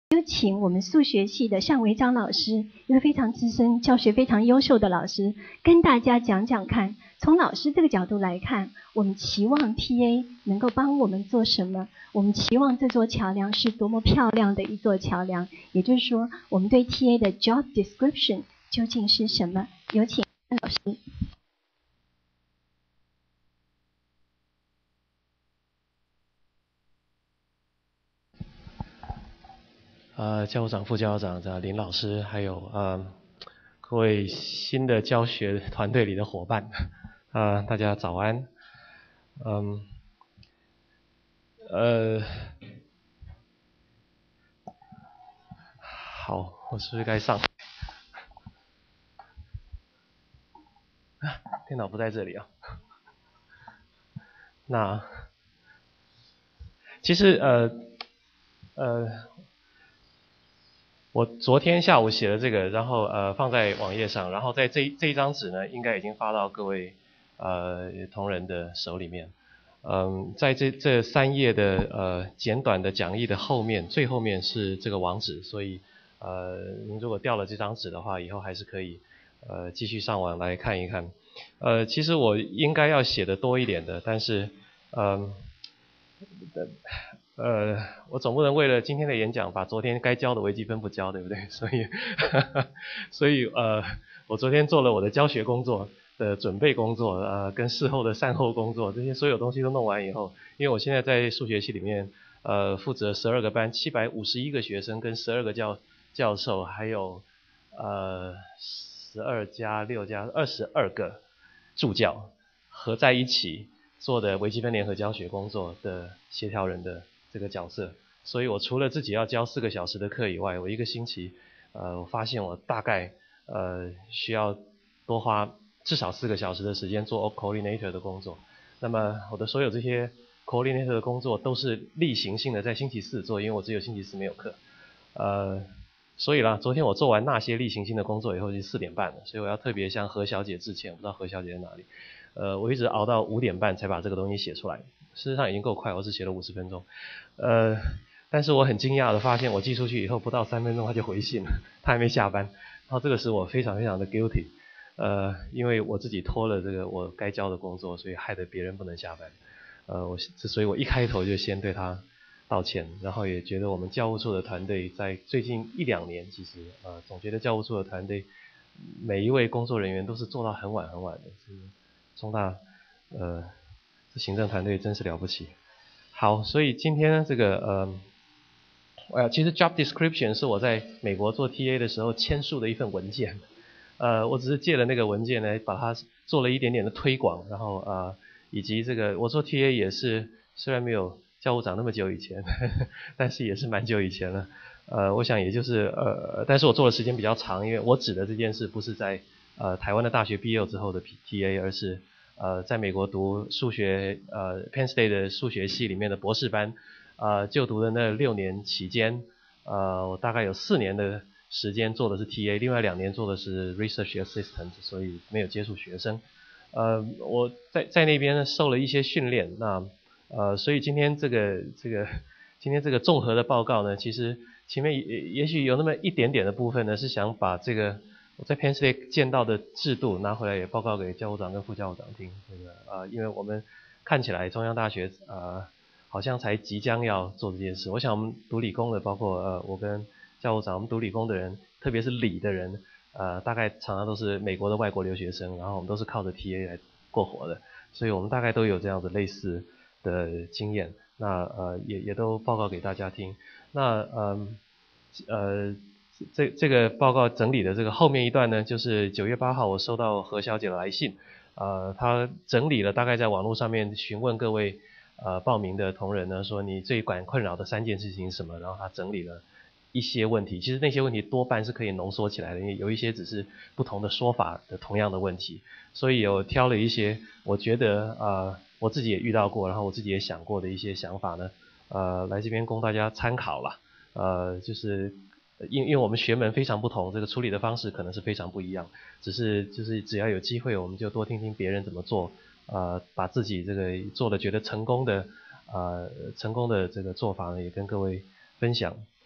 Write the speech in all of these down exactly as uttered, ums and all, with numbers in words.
有请我们数学系的单维章老师，一位非常资深、教学非常优秀的老师，跟大家讲讲看，从老师这个角度来看，我们期望 T A 能够帮我们做什么？我们期望这座桥梁是多么漂亮的一座桥梁？也就是说，我们对 T A 的 job description 究竟是什么？有请老师。 呃，教务长、副教务长、这林老师，还有呃各位新的教学团队里的伙伴，啊、呃，大家早安。嗯，呃，好，我是不是该上？啊，电脑不在这里啊。那其实呃呃。我昨天下午写了这个，然后呃放在网页上，然后在这这一张纸呢，应该已经发到各位呃同仁的手里面。嗯，在这这三页的呃简短的讲义的后面，最后面是这个网址，所以呃您如果掉了这张纸的话，以后还是可以呃继续上网来看一看。呃，其实我应该要写的多一点的，但是嗯。呃呃，我总不能为了今天的演讲把昨天该教的微积分不教，对不对？所以，所以呃，我昨天做了我的教学工作的准备工作，呃，跟事后的善后工作，这些所有东西都弄完以后，因为我现在在数学系里面，呃，负责十二个班，七百五十一个学生跟十二个教教授，还有呃十二加六加二十二个助教合在一起做的微积分联合教学工作的协调人的这个角色，所以我除了自己要教四个小时的课以外，我一个星期，呃，我发现我大概呃需要多花至少四个小时的时间做 coordinator 的工作。那么我的所有这些 coordinator 的工作都是例行性的，在星期四做，因为我只有星期四没有课。呃，所以啦，昨天我做完那些例行性的工作以后，就四点半了，所以我要特别向何小姐致歉，我不知道何小姐在哪里。呃，我一直熬到五点半才把这个东西写出来，事实上已经够快，我只写了五十分钟。呃，但是我很惊讶的发现，我寄出去以后不到三分钟他就回信了，他还没下班。然后这个使我非常非常的 guilty， 呃，因为我自己拖了这个我该交的工作，所以害得别人不能下班。呃，我所以我一开头就先对他道歉，然后也觉得我们教务处的团队在最近一两年，其实呃总觉得教务处的团队每一位工作人员都是做到很晚很晚的。这个中大呃这行政团队真是了不起。好，所以今天呢这个呃呃其实 job description 是我在美国做 T A 的时候签署的一份文件。呃我只是借了那个文件呢，把它做了一点点的推广，然后呃以及这个我做 T A 也是虽然没有教务长那么久以前，呵呵但是也是蛮久以前了。呃我想也就是呃但是我做的时间比较长，因为我指的这件事不是在呃台湾的大学毕业之后的 T A， 而是呃在美国读数学呃 Penn State 的数学系里面的博士班，呃就读的那六年期间，呃我大概有四年的时间做的是 T A， 另外两年做的是 Research Assistant， 所以没有接触学生。呃我在在那边呢受了一些训练，那呃所以今天这个这个今天这个综合的报告呢，其实前面也也许有那么一点点的部分呢是想把这个我在 Penn State 见到的制度拿回来也报告给教务长跟副教务长听。这个呃因为我们看起来中央大学呃好像才即将要做这件事。我想我们读理工的，包括呃我跟教务长，我们读理工的人，特别是理的人，呃大概常常都是美国的外国留学生，然后我们都是靠着 T A 来过活的，所以我们大概都有这样子类似的经验。那呃也也都报告给大家听。那呃呃这这个报告整理的这个后面一段呢，就是九月八号我收到何小姐的来信，呃她整理了大概在网络上面询问各位呃报名的同仁呢，说你最感困扰的三件事情是什么，然后她整理了一些问题，其实那些问题多半是可以浓缩起来的，因为有一些只是不同的说法的同样的问题，所以有挑了一些我觉得呃我自己也遇到过，然后我自己也想过的一些想法呢，呃来这边供大家参考啦。呃就是因因为我们学门非常不同，这个处理的方式可能是非常不一样，只是就是只要有机会我们就多听听别人怎么做，呃把自己这个做的觉得成功的呃成功的这个做法呢也跟各位分享。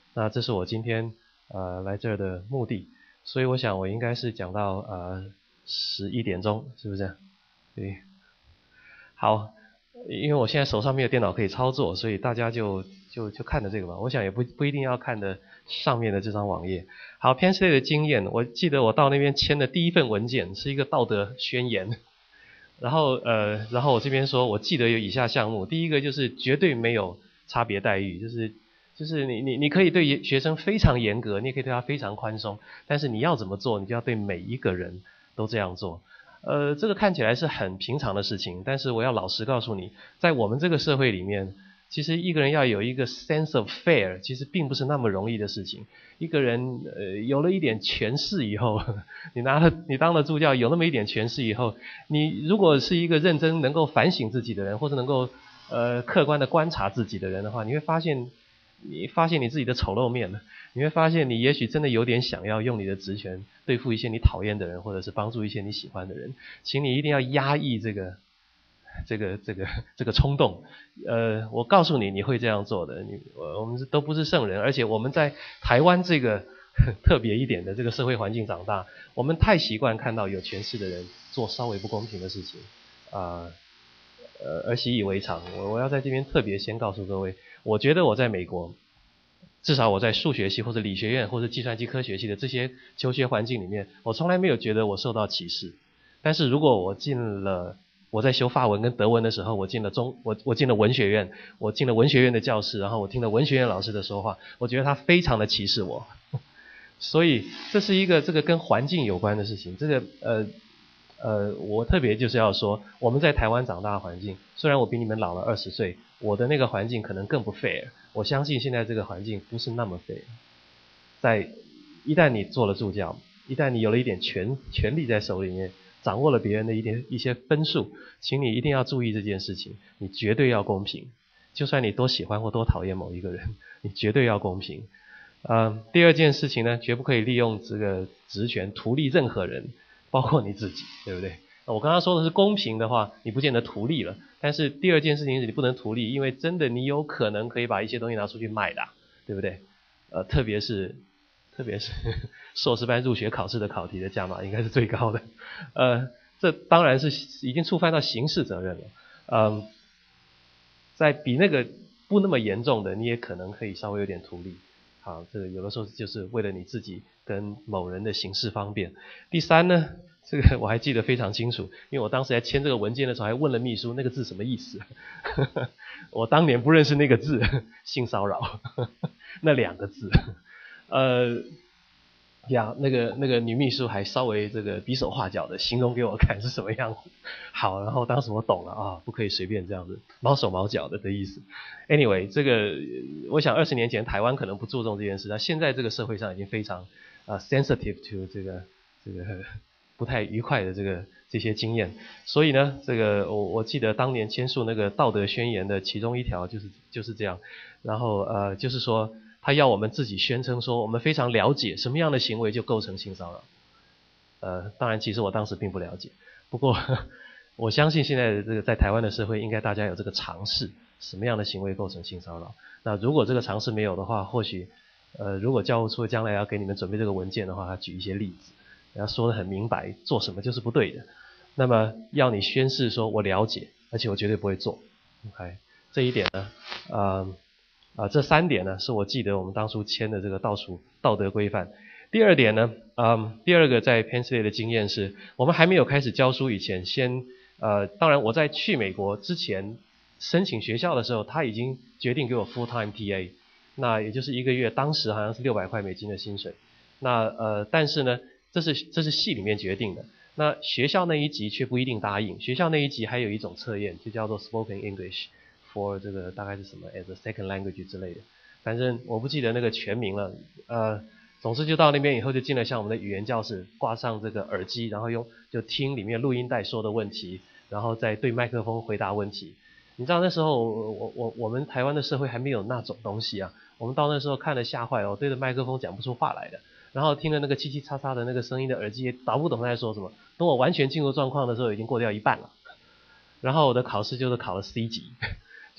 那这是我今天呃来这儿的目的，所以我想我应该是讲到呃十一点钟，是不是？对，好，因为我现在手上没有电脑可以操作，所以大家就就就看着这个吧。我想也不不一定要看的上面的这张网页。好 ，Penn State 的经验，我记得我到那边签的第一份文件是一个道德宣言。然后呃，然后我这边说，我记得有以下项目，第一个就是绝对没有差别待遇，就是就是你你你可以对学生非常严格，你也可以对他非常宽松，但是你要怎么做，你就要对每一个人都这样做。呃，这个看起来是很平常的事情，但是我要老实告诉你，在我们这个社会里面，其实一个人要有一个 sense of fair， 其实并不是那么容易的事情。一个人呃有了一点权势以后，你拿了你当了助教，有那么一点权势以后，你如果是一个认真能够反省自己的人，或者能够呃客观的观察自己的人的话，你会发现你发现你自己的丑陋面了，你会发现你也许真的有点想要用你的职权对付一些你讨厌的人，或者是帮助一些你喜欢的人，请你一定要压抑这个这个这个这个冲动。呃，我告诉你，你会这样做的。你我们都不是圣人，而且我们在台湾这个特别一点的这个社会环境长大，我们太习惯看到有权势的人做稍微不公平的事情，啊、呃，呃而习以为常。我我要在这边特别先告诉各位，我觉得我在美国，至少我在数学系或者理学院或者计算机科学系的这些求学环境里面，我从来没有觉得我受到歧视。但是如果我进了我在修法文跟德文的时候，我进了中我我进了文学院，我进了文学院的教室，然后我听了文学院老师的说话，我觉得他非常的歧视我。所以这是一个这个跟环境有关的事情。这个呃呃，我特别就是要说，我们在台湾长大的环境，虽然我比你们老了二十岁，我的那个环境可能更不 fair。我相信现在这个环境不是那么 fair。在一旦你做了助教，一旦你有了一点权权力在手里面，掌握了别人的一点一些分数，请你一定要注意这件事情，你绝对要公平。就算你多喜欢或多讨厌某一个人，你绝对要公平。呃，第二件事情呢，绝不可以利用这个职权图利任何人，包括你自己，对不对？我刚刚说的是公平的话，你不见得图利了。但是第二件事情是你不能图利，因为真的你有可能可以把一些东西拿出去卖的，对不对？呃，特别是特别是硕士班入学考试的考题的价码应该是最高的。呃，这当然是已经触犯到刑事责任了。嗯，在比那个不那么严重的，你也可能可以稍微有点图利。好，这个有的时候就是为了你自己跟某人的行事方便。第三呢，这个我还记得非常清楚，因为我当时在签这个文件的时候还问了秘书那个字什么意思。我当年不认识那个字，性骚扰那两个字。呃呀，那个那个女秘书还稍微这个比手画脚的形容给我看是什么样子。好，然后当时我懂了啊，不可以随便这样子毛手毛脚的的意思。Anyway， 这个我想二十年前台湾可能不注重这件事，但现在这个社会上已经非常啊、uh, sensitive to 这个这个不太愉快的这个这些经验。所以呢，这个我我记得当年签署那个道德宣言的其中一条就是就是这样，然后呃就是说。他要我们自己宣称说，我们非常了解什么样的行为就构成性骚扰。呃，当然，其实我当时并不了解，不过我相信现在的这个在台湾的社会，应该大家有这个常识，什么样的行为构成性骚扰。那如果这个常识没有的话，或许呃，如果教务处将来要给你们准备这个文件的话，他举一些例子，要说得很明白，做什么就是不对的。那么要你宣誓说，我了解，而且我绝对不会做。OK， 这一点呢，呃。啊、呃，这三点呢是我记得我们当初签的这个倒数道德规范。第二点呢，嗯，第二个在 Penn State 的经验是，我们还没有开始教书以前，先呃，当然我在去美国之前申请学校的时候，他已经决定给我 full time T A， 那也就是一个月当时好像是六百块美金的薪水。那呃，但是呢，这是这是系里面决定的。那学校那一级却不一定答应，学校那一级还有一种测验，就叫做 Spoken English。for 这个大概是什么 as a second language 之类的，反正我不记得那个全名了。呃，总之就到那边以后就进了像我们的语言教室，挂上这个耳机，然后用就听里面录音带说的问题，然后再对麦克风回答问题。你知道那时候我我我们台湾的社会还没有那种东西啊，我们到那时候看了吓坏了，我对着麦克风讲不出话来的，然后听了那个叽叽喳喳的那个声音的耳机也搞不懂他在说什么。等我完全进入状况的时候，已经过掉一半了。然后我的考试就是考了 C 级。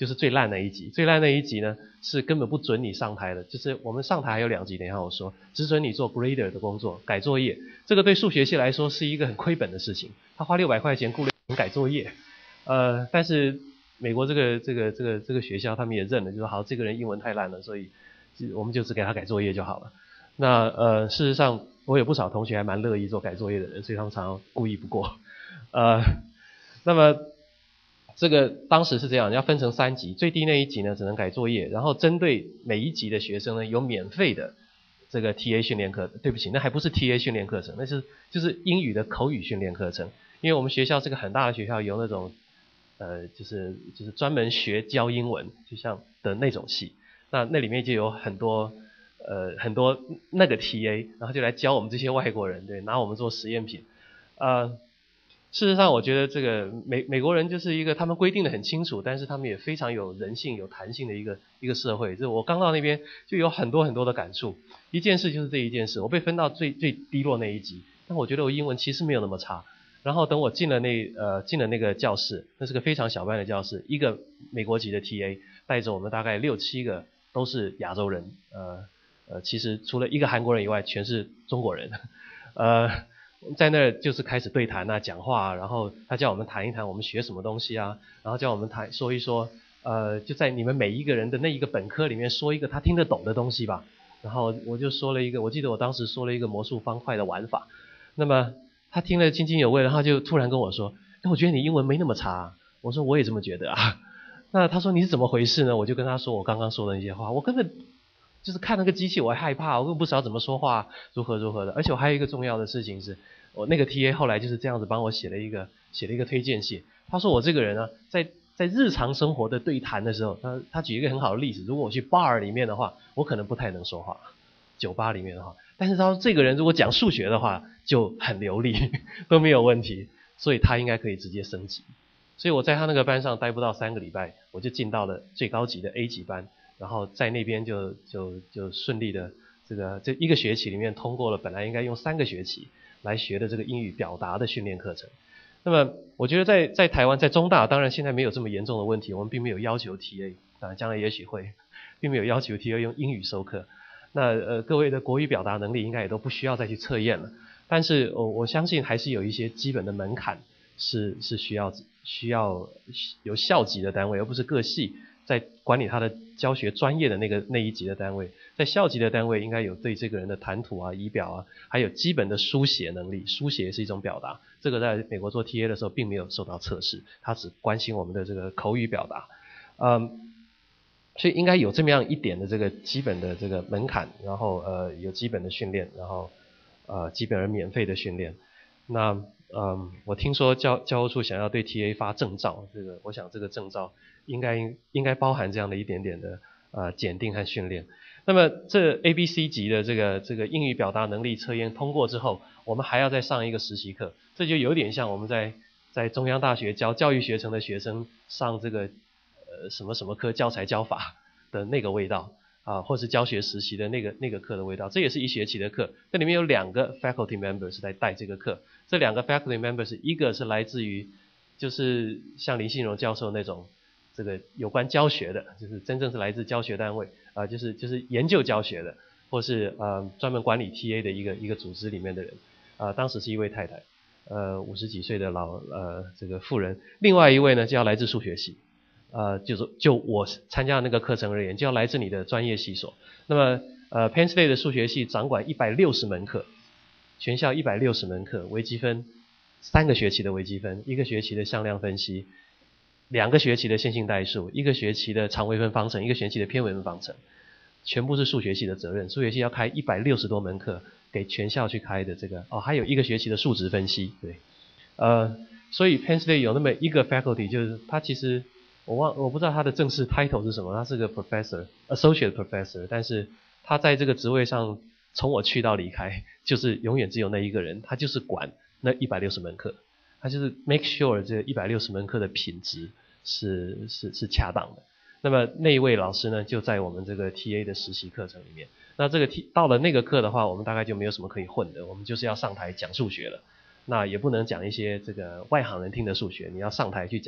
就是最烂那一级。最烂那一级呢，是根本不准你上台的，就是我们上台还有两级，等一下我说，只准你做 grader 的工作，改作业。这个对数学系来说是一个很亏本的事情，他花六百块钱雇了人改作业，呃，但是美国这个这个这个这个学校他们也认了，就说好，这个人英文太烂了，所以我们就只给他改作业就好了。那呃，事实上我有不少同学还蛮乐意做改作业的人，所以他们常常故意不过。呃，那么这个当时是这样，要分成三级，最低那一级呢只能改作业，然后针对每一级的学生呢有免费的这个 T A 训练课。对不起，那还不是 T A 训练课程，那是就是英语的口语训练课程。因为我们学校是个很大的学校，有那种呃就是就是专门学教英文，就像的那种系，那那里面就有很多呃很多那个 T A， 然后就来教我们这些外国人，对，拿我们做实验品。呃事实上我觉得这个美美国人就是一个他们规定的很清楚，但是他们也非常有人性有弹性的一个一个社会。就我刚到那边就有很多很多的感触。一件事就是这一件事，我被分到最最低落那一级，但我觉得我英文其实没有那么差。然后等我进了那呃进了那个教室，那是个非常小班的教室，一个美国籍的 T A 带着我们大概六七个都是亚洲人，呃呃其实除了一个韩国人以外全是中国人。呃在那儿就是开始对谈啊，讲话啊，然后他叫我们谈一谈我们学什么东西啊，然后叫我们谈说一说，呃，就在你们每一个人的那一个本科里面说一个他听得懂的东西吧。然后我就说了一个，我记得我当时说了一个魔术方块的玩法，那么他听了津津有味，然后就突然跟我说，哎，我觉得你英文没那么差啊。我说我也这么觉得啊。那他说你是怎么回事呢？我就跟他说我刚刚说的那些话，我根本就是看那个机器我还害怕，我根本不知道怎么说话，如何如何的。而且我还有一个重要的事情是，我那个 T A 后来就是这样子帮我写了一个写了一个推荐信。他说我这个人呢，在在日常生活的对谈的时候，他他举一个很好的例子，如果我去 bar 里面的话，我可能不太能说话，酒吧里面的话，但是他说这个人如果讲数学的话就很流利，都没有问题，所以他应该可以直接升级。所以我在他那个班上待不到三个礼拜，我就进到了最高级的 A 级班，然后在那边就就就顺利的这个这一个学期里面通过了本来应该用三个学期来学的这个英语表达的训练课程。那么我觉得在在台湾在中大当然现在没有这么严重的问题，我们并没有要求 T A 啊，将来也许会，并没有要求 T A 用英语授课。那呃各位的国语表达能力应该也都不需要再去测验了，但是我我相信还是有一些基本的门槛是是需要需要由校级的单位，而不是各系在管理他的教学专业的那个那一级的单位，在校级的单位应该有对这个人的谈吐啊、仪表啊，还有基本的书写能力，书写也是一种表达，这个在美国做 T A 的时候并没有受到测试，他只关心我们的这个口语表达。嗯，所以应该有这么样一点的这个基本的这个门槛，然后呃有基本的训练，然后呃基本而免费的训练。那嗯，我听说教教务处想要对 T A 发证照，这个我想这个证照应该应该包含这样的一点点的呃检定和训练。那么这 A B C 级的这个这个英语表达能力测验通过之后，我们还要再上一个实习课，这就有点像我们在在中央大学教教育学程的学生上这个呃什么什么课教材教法的那个味道啊，或是教学实习的那个那个课的味道。这也是一学期的课，这里面有两个 faculty members 在带这个课。这两个 faculty members 一个是来自于就是像林信荣教授那种这个有关教学的，就是真正是来自教学单位啊、呃，就是就是研究教学的，或是呃专门管理 T A 的一个一个组织里面的人啊、呃，当时是一位太太，呃五十几岁的老呃这个妇人。另外一位呢就要来自数学系，呃就是就我参加的那个课程而言，就要来自你的专业系所。那么呃 Penn State 的数学系掌管一百六十门课。全校一百六十门课，微积分三个学期的微积分，一个学期的向量分析，两个学期的线性代数，一个学期的常微分方程，一个学期的偏微分方程，全部是数学系的责任。数学系要开一百六十多门课给全校去开的这个哦，还有一个学期的数值分析，对，呃，所以 Penn State 有那么一个 faculty， 就是他其实我忘我不知道他的正式 title 是什么，他是个 professor associate professor， 但是他在这个职位上。从我去到离开，就是永远只有那一个人，他就是管那一百六十门课，他就是 make sure 这一百六十门课的品质是是是恰当的。那么那一位老师呢，就在我们这个 T A 的实习课程里面。那这个 T 到了那个课的话，我们大概就没有什么可以混的，我们就是要上台讲数学了。那也不能讲一些这个外行人听的数学，你要上台去讲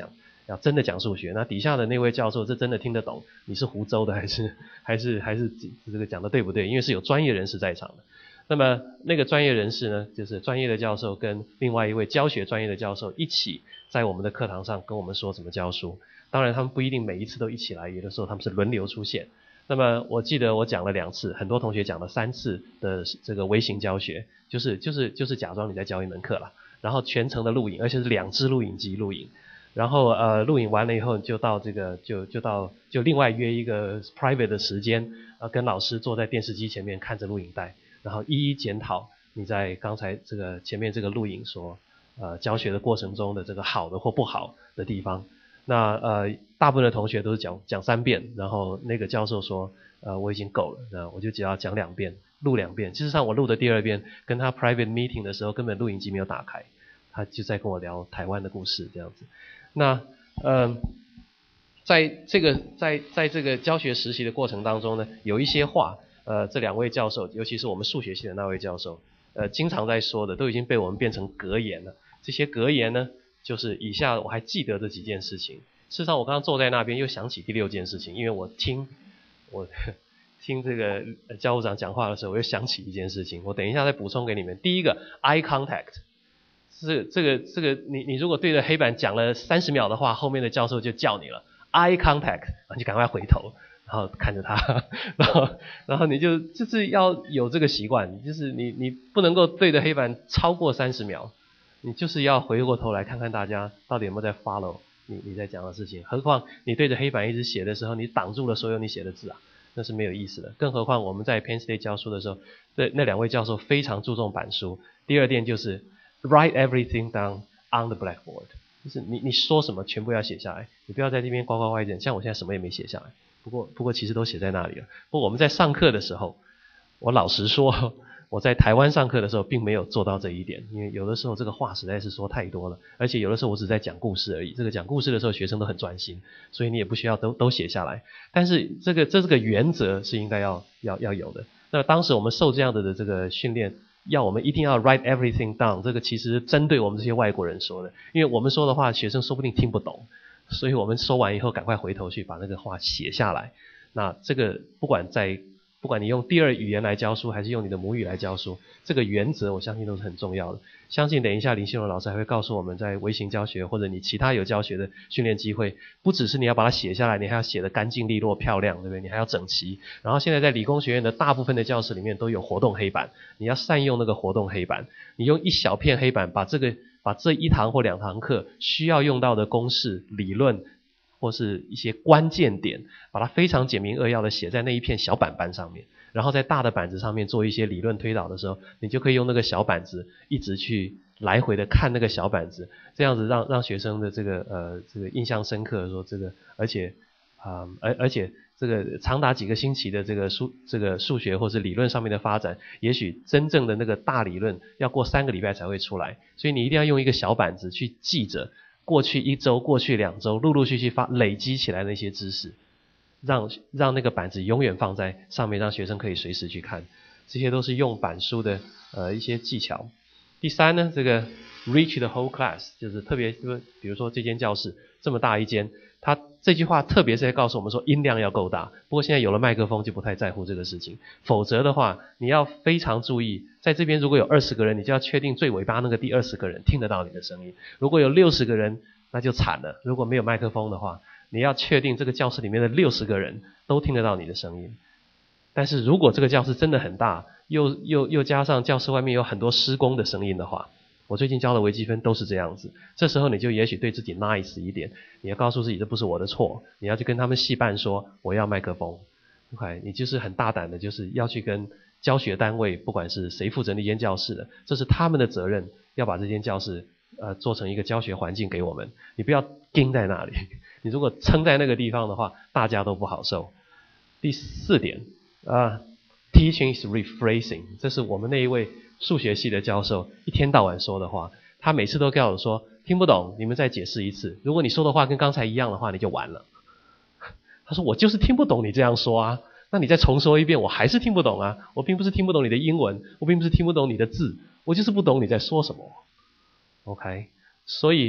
要真的讲数学，那底下的那位教授这真的听得懂你是湖州的还是还是还是这个讲的对不对？因为是有专业人士在场的。那么那个专业人士呢，就是专业的教授跟另外一位教学专业的教授一起在我们的课堂上跟我们说怎么教书。当然他们不一定每一次都一起来，有的时候他们是轮流出现。那么我记得我讲了两次，很多同学讲了三次的这个微型教学，就是就是就是假装你在教一门课啦，然后全程的录影，而且是两支录影机录影。然后呃录影完了以后就到这个就就到就另外约一个 private 的时间，呃跟老师坐在电视机前面看着录影带，然后一一检讨你在刚才这个前面这个录影所呃教学的过程中的这个好的或不好的地方。那呃大部分的同学都是讲讲三遍，然后那个教授说呃我已经够了，那我就只要讲两遍，录两遍。事实上我录的第二遍跟他 private meeting 的时候根本录影机没有打开，他就在跟我聊台湾的故事这样子。那呃在这个在在这个教学实习的过程当中呢，有一些话呃这两位教授，尤其是我们数学系的那位教授呃经常在说的，都已经被我们变成格言了。这些格言呢，就是以下我还记得这几件事情。事实上我刚刚坐在那边又想起第六件事情，因为我听我听这个教务长讲话的时候，我又想起一件事情，我等一下再补充给你们。第一个 eye contact， 是这个这个你你如果对着黑板讲了三十秒的话，后面的教授就叫你了 eye contact， 你就赶快回头，然后看着他，然后然后你就就是要有这个习惯，就是你你不能够对着黑板超过三十秒，你就是要回过头来看看大家到底有没有在 follow 你你在讲的事情。何况你对着黑板一直写的时候，你挡住了所有你写的字啊，那是没有意思的。更何况我们在 Penn State 教书的时候，对那两位教授非常注重板书。第二点就是 write everything down on the blackboard， 就是你你说什么全部要写下来，你不要在这边呱呱呱一点。像我现在什么也没写下来，不过不过其实都写在那里了。不过我们在上课的时候，我老实说，我在台湾上课的时候并没有做到这一点，因为有的时候这个话实在是说太多了，而且有的时候我只在讲故事而已。这个讲故事的时候学生都很专心，所以你也不需要都都写下来。但是这个这这个原则是应该要要要有的。那当时我们受这样的的这个训练，要我们一定要 write everything down， 这个其实针对我们这些外国人说的，因为我们说的话学生说不定听不懂，所以我们说完以后赶快回头去把那个话写下来。那这个不管在不管你用第二语言来教书还是用你的母语来教书，这个原则我相信都是很重要的。相信等一下林信荣老师还会告诉我们，在微型教学或者你其他有教学的训练机会，不只是你要把它写下来，你还要写得干净利落漂亮，对不对？你还要整齐。然后现在在理工学院的大部分的教室里面都有活动黑板，你要善用那个活动黑板，你用一小片黑板把这个把这一堂或两堂课需要用到的公式理论或是一些关键点，把它非常简明扼要的写在那一片小板板上面，然后在大的板子上面做一些理论推导的时候，你就可以用那个小板子一直去来回的看那个小板子，这样子让让学生的这个呃这个印象深刻，说这个而且啊而、呃、而且这个长达几个星期的这个数这个数学或是理论上面的发展，也许真正的那个大理论要过三个礼拜才会出来，所以你一定要用一个小板子去记着过去一周、过去两周陆陆续续发累积起来的一些知识，让让那个板子永远放在上面，让学生可以随时去看。这些都是用板书的呃一些技巧。第三呢，这个 reach the whole class， 就是特别比如说这间教室这么大一间，他这句话特别是在告诉我们说音量要够大。不过现在有了麦克风就不太在乎这个事情，否则的话你要非常注意，在这边如果有二十个人，你就要确定最尾巴那个第二十个人听得到你的声音。如果有六十个人那就惨了，如果没有麦克风的话，你要确定这个教室里面的六十个人都听得到你的声音。但是如果这个教室真的很大，又又又加上教室外面有很多施工的声音的话，我最近教的微积分都是这样子。这时候你就也许对自己 nice 一点，你要告诉自己这不是我的错，你要去跟他们戏办说我要麦克风。OK， 你就是很大胆的，就是要去跟教学单位，不管是谁负责那间教室的，这是他们的责任，要把这间教室呃做成一个教学环境给我们。你不要盯在那里，你如果撑在那个地方的话，大家都不好受。第四点啊、uh, ，teaching is rephrasing， 这是我们那一位数学系的教授一天到晚说的话。他每次都告诉我说，听不懂，你们再解释一次。如果你说的话跟刚才一样的话，你就完了。他说我就是听不懂你这样说啊，那你再重说一遍，我还是听不懂啊。我并不是听不懂你的英文，我并不是听不懂你的字，我就是不懂你在说什么。OK， 所以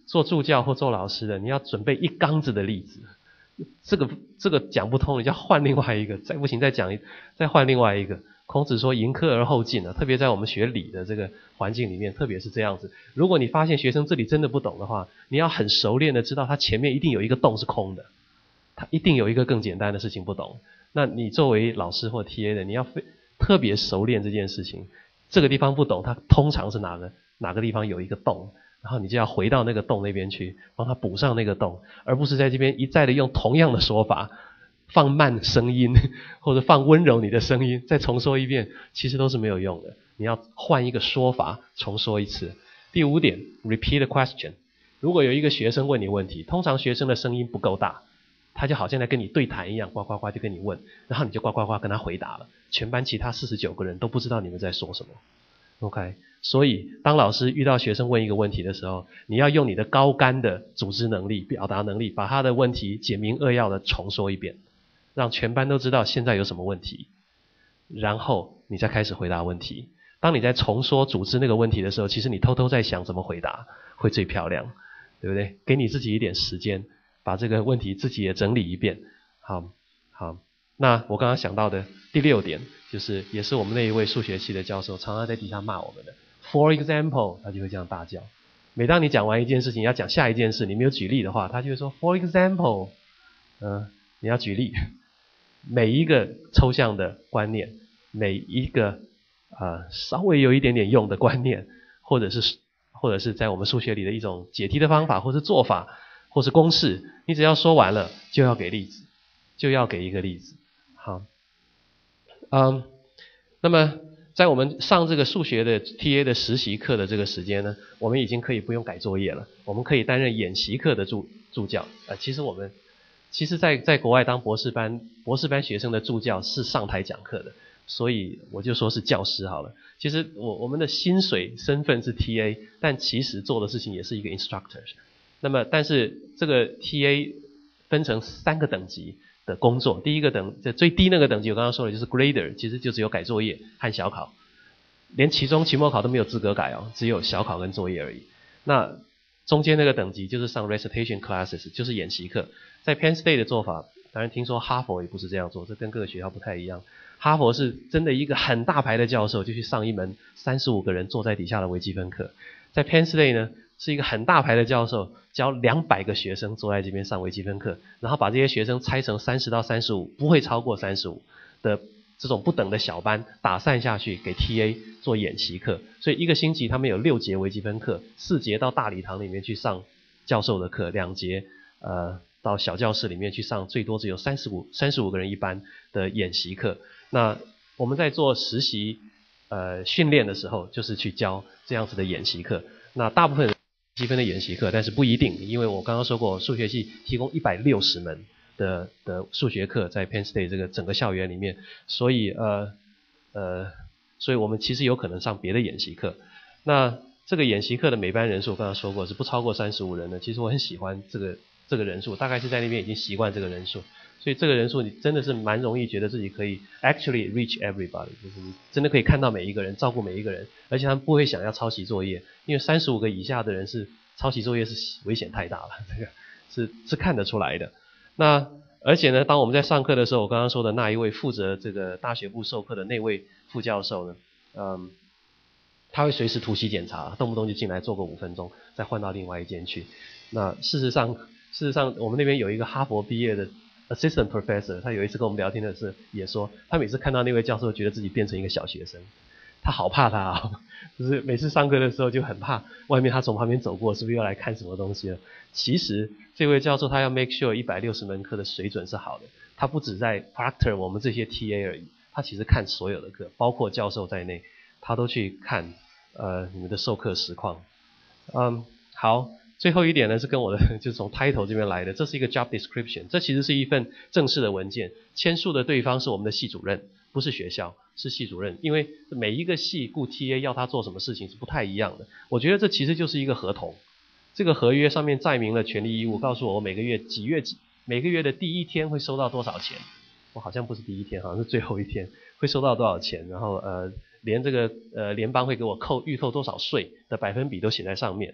做助教或做老师的，你要准备一缸子的例子。这个这个讲不通，你就要换另外一个，再不行再讲一，再换另外一个。孔子说迎客而后进啊，特别在我们学理的这个环境里面，特别是这样子。如果你发现学生这里真的不懂的话，你要很熟练的知道他前面一定有一个洞是空的，他一定有一个更简单的事情不懂。那你作为老师或 T A 的，你要特别熟练这件事情。这个地方不懂，他通常是哪个哪个地方有一个洞，然后你就要回到那个洞那边去，帮他补上那个洞，而不是在这边一再的用同样的说法，放慢声音或者放温柔你的声音，再重说一遍，其实都是没有用的。你要换一个说法，重说一次。第五点 ，repeat the question。如果有一个学生问你问题，通常学生的声音不够大，他就好像在跟你对谈一样，呱呱呱就跟你问，然后你就呱呱呱跟他回答了。全班其他四十九个人都不知道你们在说什么。OK， 所以当老师遇到学生问一个问题的时候，你要用你的高竿的组织能力、表达能力，把他的问题简明扼要的重说一遍，让全班都知道现在有什么问题，然后你再开始回答问题。当你在重说组织那个问题的时候，其实你偷偷在想怎么回答会最漂亮，对不对？给你自己一点时间，把这个问题自己也整理一遍。好，好。那我刚刚想到的第六点，就是也是我们那一位数学系的教授常常在底下骂我们的 For example， 他就会这样大叫。每当你讲完一件事情要讲下一件事，你没有举例的话，他就会说 For example， 嗯、呃，你要举例。每一个抽象的观念，每一个呃稍微有一点点用的观念，或者是或者是在我们数学里的一种解题的方法，或是做法，或是公式，你只要说完了就要给例子，就要给一个例子。好，嗯，那么在我们上这个数学的 T A 的实习课的这个时间呢，我们已经可以不用改作业了，我们可以担任演习课的助助教。呃，其实我们其实在在国外当博士班博士班学生的助教是上台讲课的，所以我就说是教师好了。其实我我们的薪水身份是 T A， 但其实做的事情也是一个 instructor。那么但是这个 T A 分成三个等级的工作，第一个等最低那个等级我刚刚说的就是 grader， 其实就只有改作业和小考，连期中期末考都没有资格改哦，只有小考跟作业而已。那中间那个等级就是上 recitation classes， 就是演习课。在 Penn State 的做法，当然听说哈佛也不是这样做，这跟各个学校不太一样。哈佛是真的一个很大牌的教授就去上一门三十五个人坐在底下的微积分课。在 Penn State 呢，是一个很大牌的教授教两百个学生坐在这边上微积分课，然后把这些学生拆成三十到三十五，不会超过三十五的这种不等的小班打散下去给 T A 做演习课。所以一个星期他们有六节微积分课，四节到大礼堂里面去上教授的课，两节呃到小教室里面去上最多只有三十五三十五个人一班的演习课。那我们在做实习呃训练的时候，就是去教这样子的演习课。那大部分人积分的演习课，但是不一定，因为我刚刚说过，数学系提供一百六十门的的数学课在 Penn State 这个整个校园里面，所以呃呃，所以我们其实有可能上别的演习课。那这个演习课的每班人数，我刚刚说过是不超过三十五人的，其实我很喜欢这个这个人数，大概是在那边已经习惯这个人数。所以这个人数你真的是蛮容易觉得自己可以 actually reach everybody， 就是你真的可以看到每一个人，照顾每一个人，而且他们不会想要抄袭作业，因为三十五个以下的人是抄袭作业是危险太大了，这个是是看得出来的。那而且呢，当我们在上课的时候，我刚刚说的那一位负责这个大学部授课的那位副教授呢，嗯，他会随时突袭检查，动不动就进来做个五分钟，再换到另外一间去。那事实上，事实上我们那边有一个哈佛毕业的Assistant Professor， 他有一次跟我们聊天的时候也说，他每次看到那位教授觉得自己变成一个小学生，他好怕他啊、哦，就是每次上课的时候就很怕外面他从旁边走过是不是又来看什么东西了。其实这位教授他要 make sure 一百六十门课的水准是好的，他不只在 proctor 我们这些 T A 而已，他其实看所有的课，包括教授在内，他都去看呃你们的授课实况。嗯，好。最后一点呢是跟我的就是从 title 这边来的，这是一个 job description， 这其实是一份正式的文件，签署的对方是我们的系主任，不是学校，是系主任，因为每一个系雇 T A 要他做什么事情是不太一样的。我觉得这其实就是一个合同，这个合约上面载明了权利义务，告诉我我每个月几月几每个月的第一天会收到多少钱，我好像不是第一天，好像是最后一天会收到多少钱，然后呃连这个呃联邦会给我扣预扣多少税的百分比都写在上面。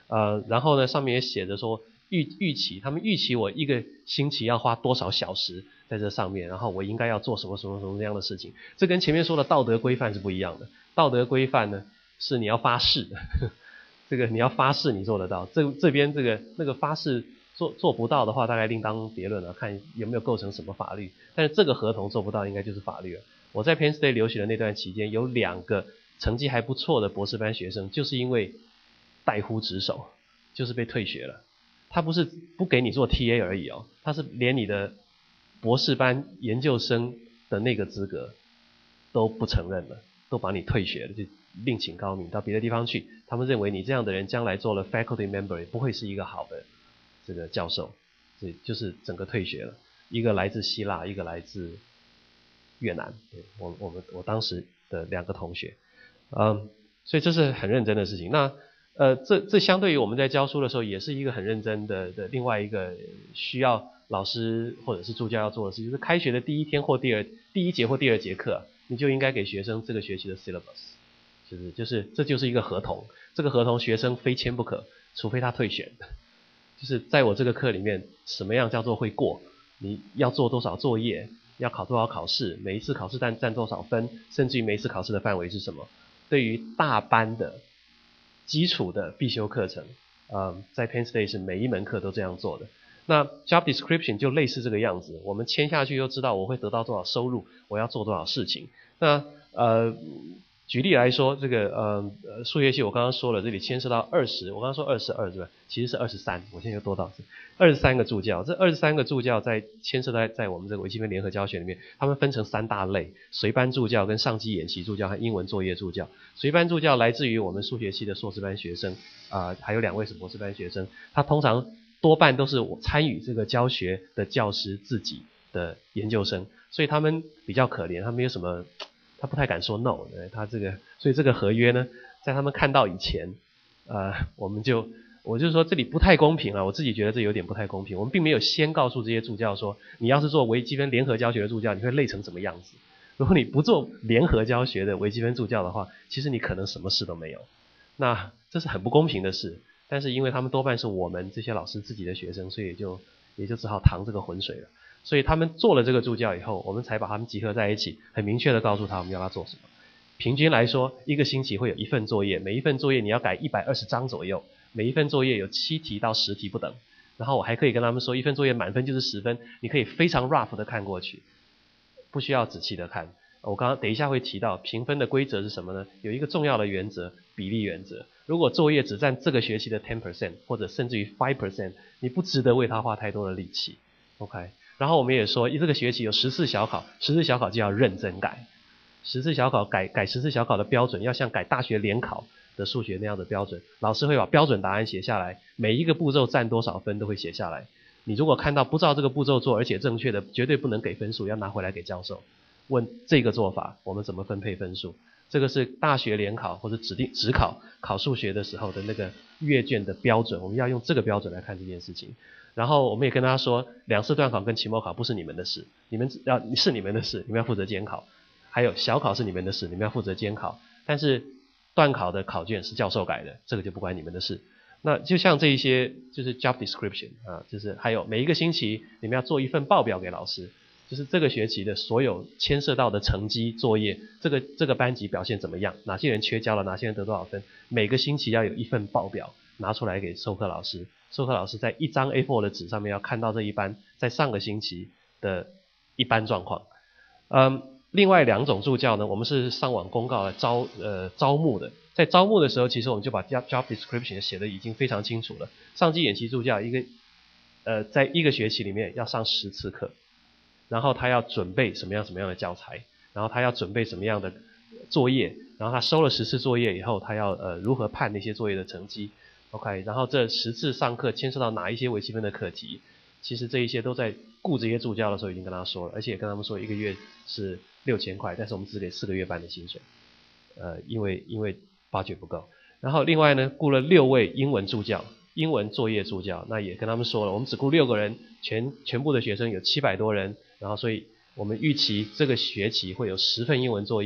呃，然后呢上面也写着说预预期，他们预期我一个星期要花多少小时在这上面，然后我应该要做什么什么什么这样的事情。这跟前面说的道德规范是不一样的。道德规范呢是你要发誓的，这个你要发誓你做得到。这这边这个那个发誓做做不到的话，大概另当别论了，看有没有构成什么法律。但是这个合同做不到，应该就是法律了。我在 Penn State 留学的那段期间，有两个成绩还不错的博士班学生，就是因为怠忽职守，就是被退学了。他不是不给你做 T A 而已哦，他是连你的博士班研究生的那个资格都不承认了，都把你退学了，就另请高明到别的地方去。他们认为你这样的人将来做了 faculty member 也不会是一个好的这个教授，所以就是整个退学了。一个来自希腊，一个来自越南，对，我我们我当时的两个同学，嗯，所以这是很认真的事情。那呃，这这相对于我们在教书的时候，也是一个很认真的的另外一个需要老师或者是助教要做的事，就是开学的第一天或第二第一节或第二节课，你就应该给学生这个学期的 syllabus， 就是就是这就是一个合同，这个合同学生非签不可，除非他退选。就是在我这个课里面，什么样叫做会过？你要做多少作业？要考多少考试？每一次考试占占多少分？甚至于每一次考试的范围是什么？对于大班的基础的必修课程，呃，在 Penn State 是每一门课都这样做的。那 job description 就类似这个样子，我们签下去就知道我会得到多少收入，我要做多少事情。那呃，举例来说，这个呃数学系我刚刚说了，这里牵涉到二十，我刚刚说二十二对吧？其实是二十三，我现在又多到二十三个助教。这二十三个助教在牵涉在在我们这个微积分联合教学里面，他们分成三大类：随班助教、跟上机演习助教和英文作业助教。随班助教来自于我们数学系的硕士班学生，啊、呃，还有两位是博士班学生。他通常多半都是我参与这个教学的教师自己的研究生，所以他们比较可怜，他没有什么。他不太敢说 no， 他这个，所以这个合约呢，在他们看到以前，呃，我们就，我就说这里不太公平了，我自己觉得这有点不太公平。我们并没有先告诉这些助教说，你要是做微积分联合教学的助教，你会累成什么样子。如果你不做联合教学的微积分助教的话，其实你可能什么事都没有。那这是很不公平的事，但是因为他们多半是我们这些老师自己的学生，所以也就也就只好淌这个浑水了。所以他们做了这个助教以后，我们才把他们集合在一起，很明确的告诉他我们要他做什么。平均来说，一个星期会有一份作业，每一份作业你要改一百二十张左右，每一份作业有七题到十题不等。然后我还可以跟他们说，一份作业满分就是十分，你可以非常 rough 的看过去，不需要仔细的看。我刚刚等一下会提到评分的规则是什么呢？有一个重要的原则，比例原则。如果作业只占这个学期的 百分之十 或者甚至于 百分之五， 你不值得为它花太多的力气。OK。然后我们也说，这个学期有十次小考，十次小考就要认真改，十次小考改改十次小考的标准要像改大学联考的数学那样的标准，老师会把标准答案写下来，每一个步骤占多少分都会写下来。你如果看到不照这个步骤做而且正确的，绝对不能给分数，要拿回来给教授问这个做法我们怎么分配分数。这个是大学联考或者指定指考考数学的时候的那个阅卷的标准，我们要用这个标准来看这件事情。然后我们也跟他说，两次段考跟期末考不是你们的事，你们要是你们的事，你们要负责监考。还有小考是你们的事，你们要负责监考。但是段考的考卷是教授改的，这个就不关你们的事。那就像这一些就是 job description 啊，就是还有每一个星期你们要做一份报表给老师，就是这个学期的所有牵涉到的成绩作业，这个这个班级表现怎么样，哪些人缺交了，哪些人得多少分，每个星期要有一份报表拿出来给授课老师。授课老师在一张 A 四 的纸上面要看到这一班在上个星期的一般状况。嗯，另外两种助教呢，我们是上网公告来招呃招募的。在招募的时候，其实我们就把 job description 写的已经非常清楚了。上机演习助教一个呃在一个学期里面要上十次课，然后他要准备什么样什么样的教材，然后他要准备什么样的作业，然后他收了十次作业以后，他要呃如何判那些作业的成绩。OK， 然后这十次上课牵涉到哪一些微积分的课题，其实这一些都在雇这些助教的时候已经跟他说了，而且也跟他们说一个月是六千块，但是我们只给四个月半的薪水，呃，因为因为budget不够。然后另外呢，雇了六位英文助教，英文作业助教，那也跟他们说了，我们只雇六个人，全全部的学生有七百多人，然后所以我们预期这个学期会有十份英文作业，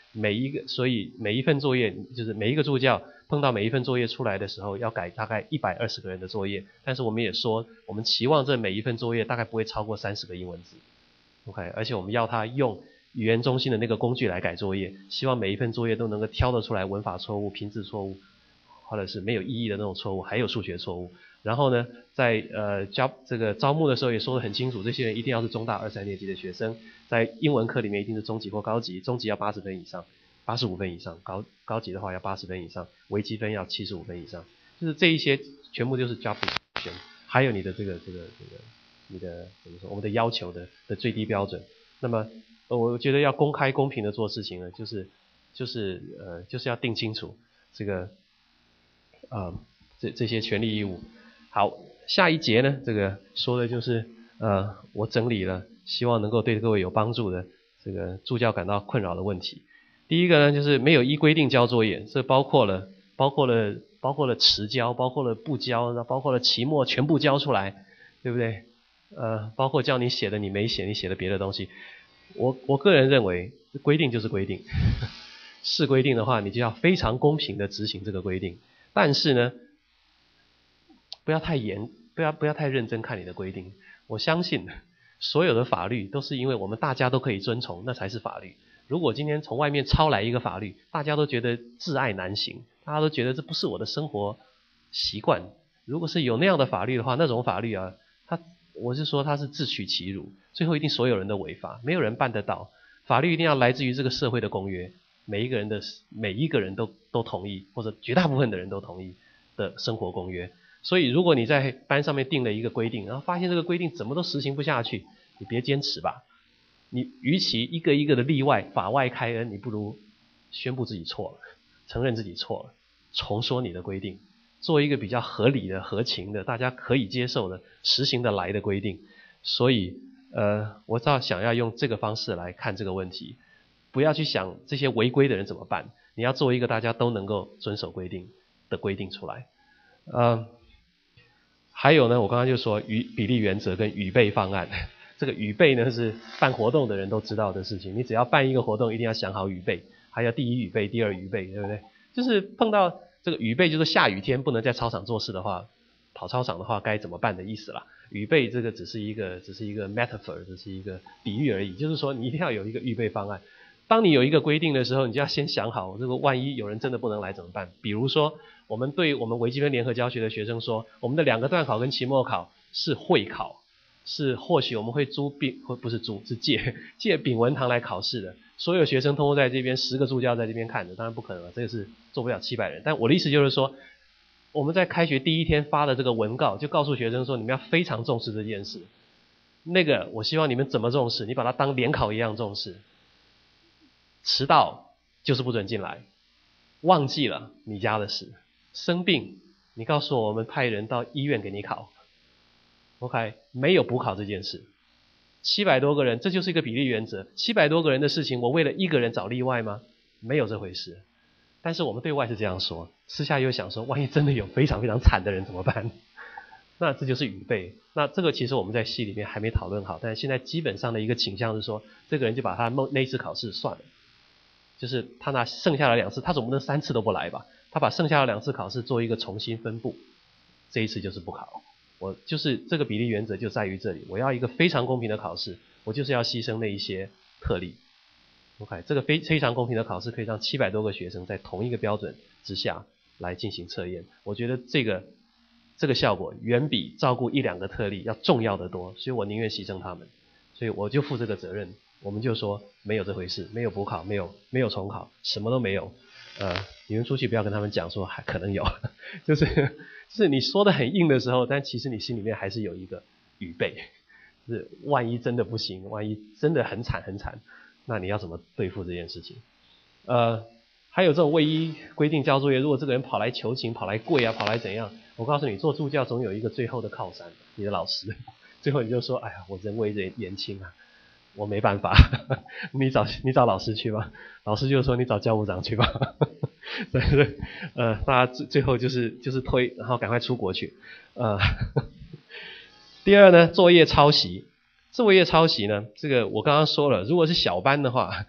每一个，所以每一份作业就是每一个助教碰到每一份作业出来的时候，要改大概一百二十个人的作业。但是我们也说，我们期望这每一份作业大概不会超过三十个英文字 ，OK， 而且我们要他用语言中心的那个工具来改作业，希望每一份作业都能够挑得出来文法错误、拼字错误，或者是没有意义的那种错误，还有数学错误。然后呢，在呃招这个招募的时候也说得很清楚，这些人一定要是中大二三年级的学生，在英文课里面一定是中级或高级，中级要八十分以上，八十五分以上，高高级的话要八十分以上，微积分要七十五分以上，就是这一些全部就是 job description， 还有你的这个这个这个你的怎么说，我们的要求的的最低标准。那么呃我觉得要公开公平的做事情呢，就是就是呃就是要定清楚这个呃这这些权利义务。好，下一节呢，这个说的就是呃，我整理了，希望能够对各位有帮助的这个助教感到困扰的问题。第一个呢，就是没有依规定交作业，这包括了包括了包括了迟交，包括了不交，包括了期末全部交出来，对不对？呃，包括叫你写的你没写，你写的别的东西。我我个人认为，规定就是规定，是规定的话，你就要非常公平的执行这个规定。但是呢，不要太严，不要不要太认真看你的规定。我相信所有的法律都是因为我们大家都可以遵从，那才是法律。如果今天从外面抄来一个法律，大家都觉得挚爱难行，大家都觉得这不是我的生活习惯。如果是有那样的法律的话，那种法律啊，它我是说它是自取其辱，最后一定所有人都违法，没有人办得到。法律一定要来自于这个社会的公约，每一个人的每一个人都都同意，或者绝大部分的人都同意的生活公约。所以如果你在班上面定了一个规定，然后发现这个规定怎么都实行不下去，你别坚持吧。你与其一个一个的例外法外开恩，你不如宣布自己错了，承认自己错了，重说你的规定，做一个比较合理的、合情的、大家可以接受的、实行得来的规定。所以呃，我倒想要用这个方式来看这个问题，不要去想这些违规的人怎么办，你要做一个大家都能够遵守规定的规定出来。呃还有呢，我刚刚就说与比例原则跟预备方案。这个预备呢是办活动的人都知道的事情，你只要办一个活动一定要想好预备，还要第一预备第二预备，对不对？就是碰到这个预备就是下雨天不能在操场做事的话，跑操场的话该怎么办的意思啦。预备这个只是一个只是一个 metaphor， 只是一个比喻而已，就是说你一定要有一个预备方案。当你有一个规定的时候，你就要先想好，这个万一有人真的不能来怎么办？比如说我们对我们微积分联合教学的学生说，我们的两个段考跟期末考是会考，是或许我们会租丙，或不是租，是借借丙文堂来考试的。所有学生通通在这边，十个助教在这边看的，当然不可能了，这个是做不了七百人。但我的意思就是说，我们在开学第一天发的这个文告，就告诉学生说，你们要非常重视这件事。那个我希望你们怎么重视，你把它当联考一样重视。迟到就是不准进来，忘记了你家的事，生病你告诉我，我们派人到医院给你考。OK， 没有补考这件事。七百多个人，这就是一个比例原则。七百多个人的事情，我为了一个人找例外吗？没有这回事。但是我们对外是这样说，私下又想说，万一真的有非常非常惨的人怎么办？那这就是预备。那这个其实我们在系里面还没讨论好，但是现在基本上的一个倾向是说，这个人就把他那一次考试算了，就是他拿剩下的两次，他总不能三次都不来吧？他把剩下的两次考试做一个重新分布，这一次就是不考。我就是这个比例原则就在于这里，我要一个非常公平的考试，我就是要牺牲那一些特例。OK， 这个非非常公平的考试可以让七百多个学生在同一个标准之下来进行测验，我觉得这个这个效果远比照顾一两个特例要重要得多，所以我宁愿牺牲他们，所以我就负这个责任。我们就说没有这回事，没有补考，没有没有重考，什么都没有。呃，你们出去不要跟他们讲说还可能有，就是就是你说的很硬的时候，但其实你心里面还是有一个预备，就是万一真的不行，万一真的很惨很惨，那你要怎么对付这件事情？呃，还有这种未依规定交作业，如果这个人跑来求情，跑来跪啊，跑来怎样，我告诉你，做助教总有一个最后的靠山，你的老师，最后你就说，哎呀，我人微言轻啊。我没办法，你找你找老师去吧。老师就说你找教务长去吧。对对，呃，大家最最后就是就是推，然后赶快出国去。呃，第二呢，作业抄袭，作业抄袭呢，这个我刚刚说了，如果是小班的话，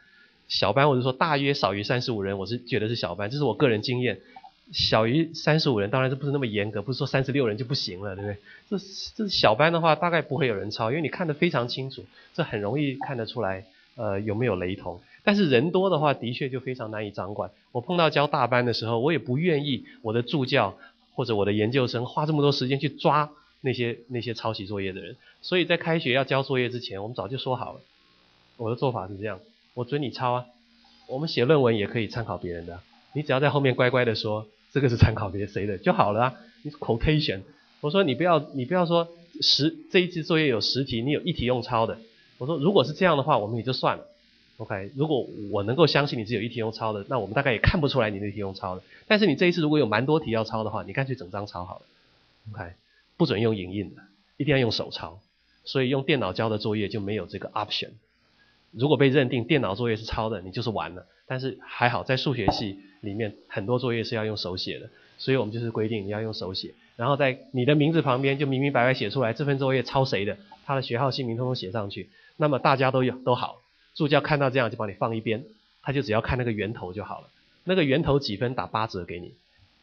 小班或者说大约少于三十五人，我是觉得是小班，这是我个人经验。小于三十五人当然是不是那么严格，不是说三十六人就不行了，对不对？这这小班的话大概不会有人抄，因为你看得非常清楚，这很容易看得出来呃有没有雷同。但是人多的话的确就非常难以掌管。我碰到教大班的时候，我也不愿意我的助教或者我的研究生花这么多时间去抓那些那些抄袭作业的人，所以在开学要交作业之前，我们早就说好了，我的做法是这样，我准你抄啊，我们写论文也可以参考别人的，你只要在后面乖乖的说这个是参考别谁的就好了啊。你 quotation， 我说你不要你不要说十这一次作业有十题，你有一题用抄的。我说如果是这样的话，我们也就算了。OK， 如果我能够相信你只有一题用抄的，那我们大概也看不出来你那题用抄的。但是你这一次如果有蛮多题要抄的话，你干脆整张抄好了。OK， 不准用影印的，一定要用手抄。所以用电脑交的作业就没有这个 option。如果被认定电脑作业是抄的，你就是完了。但是还好，在数学系里面很多作业是要用手写的，所以我们就是规定你要用手写，然后在你的名字旁边就明明白白写出来这份作业抄谁的，他的学号姓名通通写上去，那么大家都有都好，助教看到这样就把你放一边，他就只要看那个源头就好了，那个源头几分打八折给你。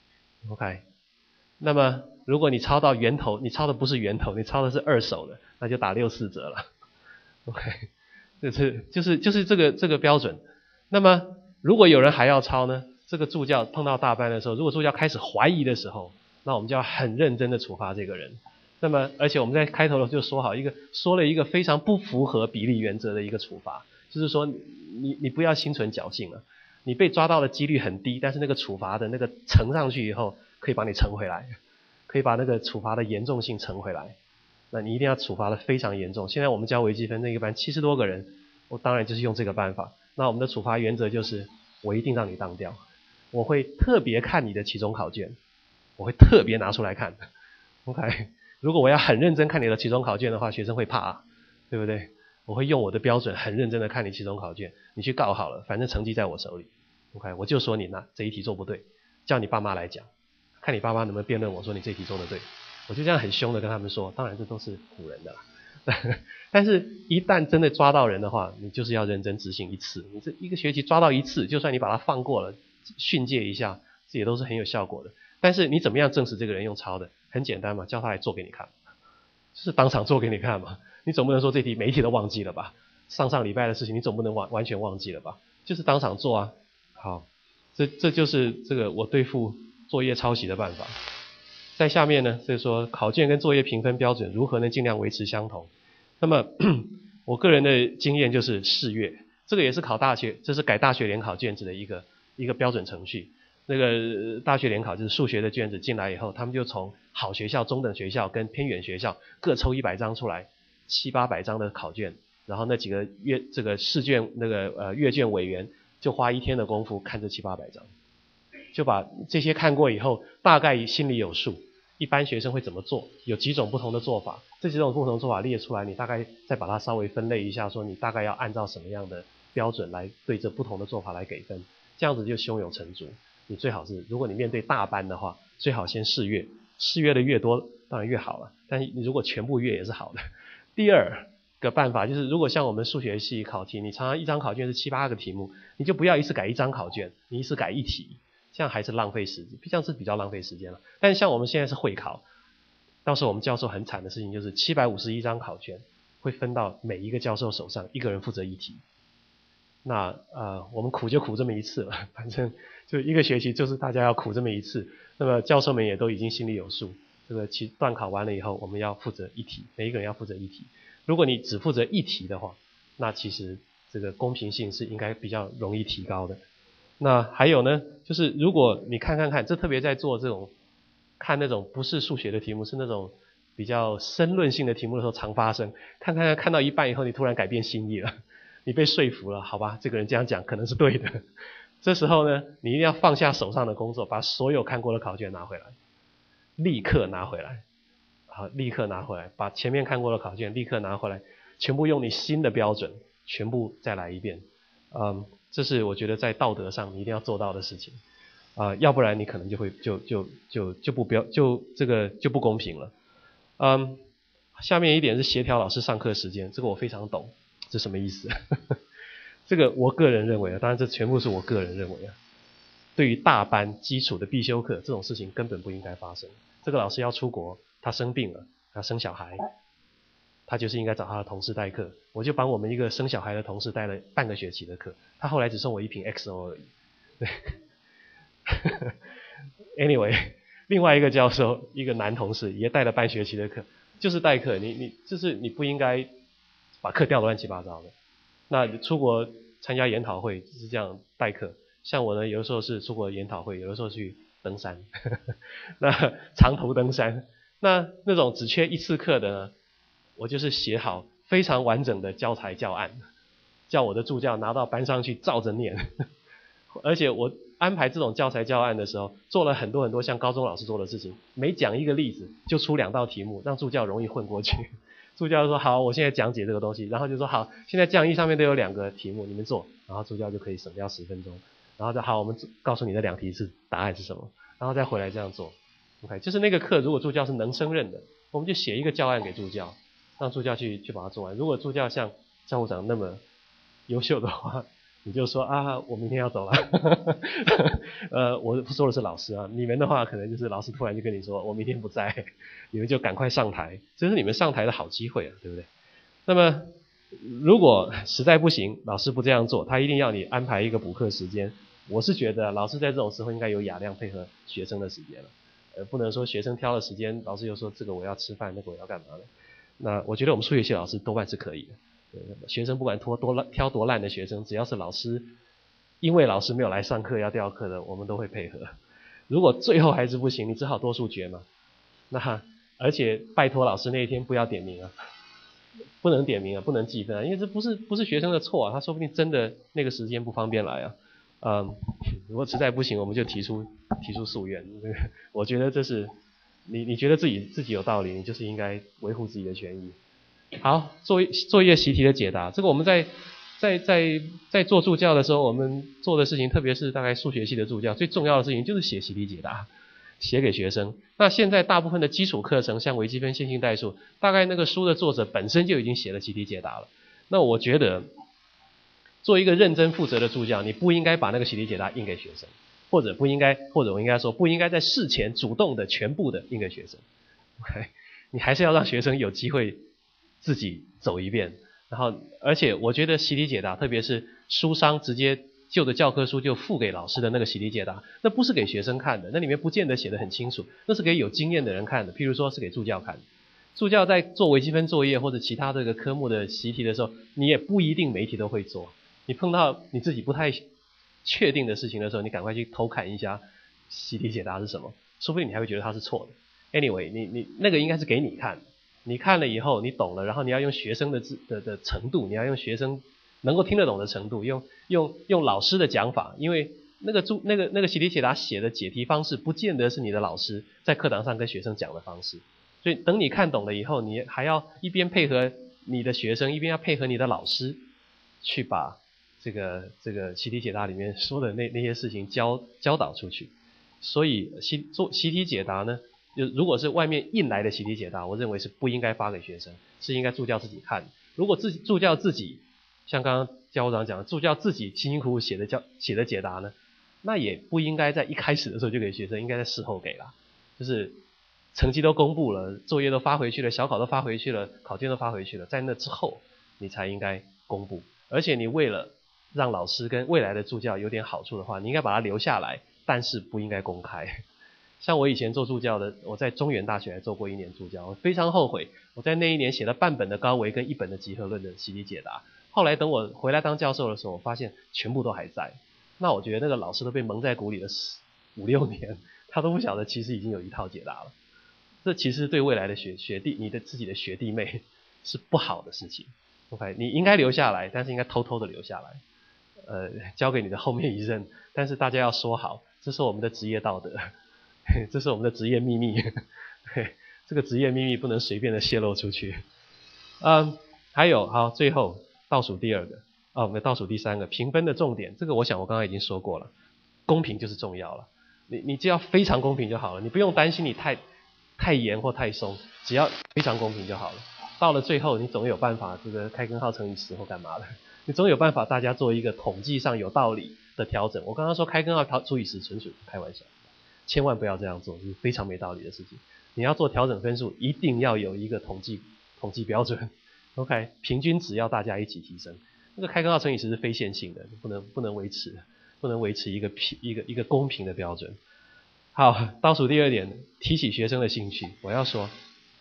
OK， 那么如果你抄到源头，你抄的不是源头，你抄的是二手的，那就打六四折了。 OK， 就是就是就是这个这个标准。那么如果有人还要抄呢，这个助教碰到大班的时候，如果助教开始怀疑的时候，那我们就要很认真的处罚这个人。那么而且我们在开头就说好一个说了一个非常不符合比例原则的一个处罚，就是说你你不要心存侥幸了，你被抓到的几率很低，但是那个处罚的那个乘上去以后可以把你乘回来，可以把那个处罚的严重性乘回来，那你一定要处罚的非常严重。现在我们教微积分那个班七十多个人，我当然就是用这个办法。那我们的处罚原则就是我一定让你当掉，我会特别看你的期中考卷，我会特别拿出来看。 OK， 如果我要很认真看你的期中考卷的话，学生会怕啊，对不对？我会用我的标准很认真的看你期中考卷，你去告好了，反正成绩在我手里。 OK， 我就说你那这一题做不对，叫你爸妈来讲，看你爸妈能不能辩论我说你这题做得对，我就这样很凶的跟他们说，当然这都是唬人的啦。但是一旦真的抓到人的话，你就是要认真执行一次，你这一个学期抓到一次，就算你把他放过了训诫一下，这也都是很有效果的。但是你怎么样证实这个人用抄的？很简单嘛，叫他来做给你看，就是当场做给你看嘛。你总不能说这题每一题都忘记了吧，上上礼拜的事情你总不能完完全忘记了吧，就是当场做啊。好，这这就是这个我对付作业抄袭的办法。在下面呢，就是说考卷跟作业评分标准如何能尽量维持相同。那么我个人的经验就是试阅，这个也是考大学，这是改大学联考卷子的一个一个标准程序。那个大学联考就是数学的卷子进来以后，他们就从好学校、中等学校跟偏远学校各抽一百张出来，七八百张的考卷，然后那几个阅这个试卷那个呃阅卷委员就花一天的功夫看这七八百张，就把这些看过以后，大概心里有数。一般学生会怎么做？有几种不同的做法，这几种不同的做法列出来，你大概再把它稍微分类一下，说你大概要按照什么样的标准来对这不同的做法来给分，这样子就胸有成竹。你最好是，如果你面对大班的话，最好先试阅，试阅的越多当然越好了，但是你如果全部阅也是好的。第二个办法就是，如果像我们数学系考题，你常常一张考卷是七八个题目，你就不要一次改一张考卷，你一次改一题，这样还是浪费时间，这样是比较浪费时间了。但是像我们现在是会考，到时候我们教授很惨的事情就是七百五十一张考卷会分到每一个教授手上，一个人负责一题。那呃我们苦就苦这么一次了，反正就一个学期就是大家要苦这么一次。那么教授们也都已经心里有数，这个期段考完了以后，我们要负责一题，每一个人要负责一题。如果你只负责一题的话，那其实这个公平性是应该比较容易提高的。那还有呢，就是如果你看看看，这特别在做这种看那种不是数学的题目，是那种比较申论性的题目的时候常发生。看看看到一半以后，你突然改变心意了，你被说服了，好吧，这个人这样讲可能是对的。这时候呢，你一定要放下手上的工作，把所有看过的考卷拿回来，立刻拿回来，好，立刻拿回来，把前面看过的考卷立刻拿回来，全部用你新的标准，全部再来一遍。嗯，这是我觉得在道德上你一定要做到的事情，啊、呃，要不然你可能就会就就就就不标就这个就不公平了。嗯，下面一点是协调老师上课时间，这个我非常懂，这什么意思？ 这个我个人认为啊，当然这全部是我个人认为啊，对于大班基础的必修课，这种事情根本不应该发生。这个老师要出国，他生病了，他生小孩，他就是应该找他的同事代课。我就帮我们一个生小孩的同事带了半个学期的课，他后来只送我一瓶 X O 而已。对，anyway， 另外一个教授，一个男同事也带了半学期的课，就是代课，你你就是你不应该把课调得乱七八糟的。那出国参加研讨会是这样代课，像我呢，有的时候是出国研讨会，有的时候去登山，那长途登山，那那种只缺一次课的呢，我就是写好非常完整的教材教案，叫我的助教拿到班上去照着念，而且我安排这种教材教案的时候，做了很多很多像高中老师做的事情，每讲一个例子就出两道题目，让助教容易混过去。助教就说好，我现在讲解这个东西，然后就说好，现在讲义上面都有两个题目，你们做，然后助教就可以省掉十分钟，然后就好，我们告诉你的两题是答案是什么，然后再回来这样做。OK， 就是那个课如果助教是能胜任的，我们就写一个教案给助教，让助教去去把它做完。如果助教像教务长那么优秀的话，你就说啊，我明天要走了。呃，我说的是老师啊，你们的话可能就是老师突然就跟你说，我明天不在，你们就赶快上台，这是你们上台的好机会啊，对不对？那么如果实在不行，老师不这样做，他一定要你安排一个补课时间，我是觉得老师在这种时候应该有雅量配合学生的时间了，呃，不能说学生挑了时间，老师又说这个我要吃饭，那个我要干嘛的。那我觉得我们数学系老师多半是可以的。学生不管拖多烂挑多烂的学生，只要是老师因为老师没有来上课要调课的，我们都会配合。如果最后还是不行，你只好多数决嘛。那而且拜托老师那一天不要点名啊，不能点名啊，不能记分啊，因为这不是不是学生的错啊，他说不定真的那个时间不方便来啊。嗯，如果实在不行，我们就提出提出诉愿。我觉得这是你你觉得自己自己有道理，你就是应该维护自己的权益。好，作业作业习题的解答，这个我们在在在在做助教的时候，我们做的事情，特别是大概数学系的助教，最重要的事情就是写习题解答，写给学生。那现在大部分的基础课程，像微积分、线性代数，大概那个书的作者本身就已经写了习题解答了。那我觉得，做一个认真负责的助教，你不应该把那个习题解答印给学生，或者不应该，或者我应该说，不应该在事前主动的全部的印给学生。Okay? 你还是要让学生有机会自己走一遍，然后而且我觉得习题解答，特别是书商直接旧的教科书就付给老师的那个习题解答，那不是给学生看的，那里面不见得写得很清楚，那是给有经验的人看的，譬如说是给助教看的。助教在做微积分作业或者其他这个科目的习题的时候，你也不一定每一题都会做，你碰到你自己不太确定的事情的时候，你赶快去偷看一下习题解答是什么，说不定你还会觉得它是错的。Anyway， 你你那个应该是给你看的。你看了以后，你懂了，然后你要用学生的的的程度，你要用学生能够听得懂的程度，用用用老师的讲法，因为那个注那个那个习题解答写的解题方式，不见得是你的老师在课堂上跟学生讲的方式，所以等你看懂了以后，你还要一边配合你的学生，一边要配合你的老师，去把这个这个习题解答里面说的那那些事情教教导出去。所以习做习题解答呢，就如果是外面印来的习题解答，我认为是不应该发给学生，是应该助教自己看。如果自己助教自己，像刚刚教务长讲的，助教自己辛辛苦苦写的教写的解答呢，那也不应该在一开始的时候就给学生，应该在事后给啦。就是成绩都公布了，作业都发回去了，小考都发回去了，考卷都发回去了，在那之后你才应该公布。而且你为了让老师跟未来的助教有点好处的话，你应该把它留下来，但是不应该公开。像我以前做助教的，我在中原大学还做过一年助教，我非常后悔，我在那一年写了半本的高维跟一本的集合论的习题解答。后来等我回来当教授的时候，我发现全部都还在。那我觉得那个老师都被蒙在鼓里了五六年，他都不晓得其实已经有一套解答了。这其实对未来的学学弟，你的自己的学弟妹是不好的事情。OK， 你应该留下来，但是应该偷偷的留下来，呃，交给你的后面一任。但是大家要说好，这是我们的职业道德。这是我们的职业秘密，这个职业秘密不能随便的泄露出去。嗯，还有好，最后倒数第二个，哦，我们倒数第三个，评分的重点，这个我想我刚刚已经说过了，公平就是重要了。你你只要非常公平就好了，你不用担心你太太严或太松，只要非常公平就好了。到了最后，你总有办法这个开根号乘以十或干嘛的， 你总有办法大家做一个统计上有道理的调整。我刚刚说开根号除以十纯属开玩笑，千万不要这样做，是非常没道理的事情。你要做调整分数，一定要有一个统计统计标准 ，OK， 平均值要大家一起提升。那个开根号乘以十是非线性的，不能不能维持，不能维持一个一个一个公平的标准。好，倒数第二点，提起学生的兴趣，我要说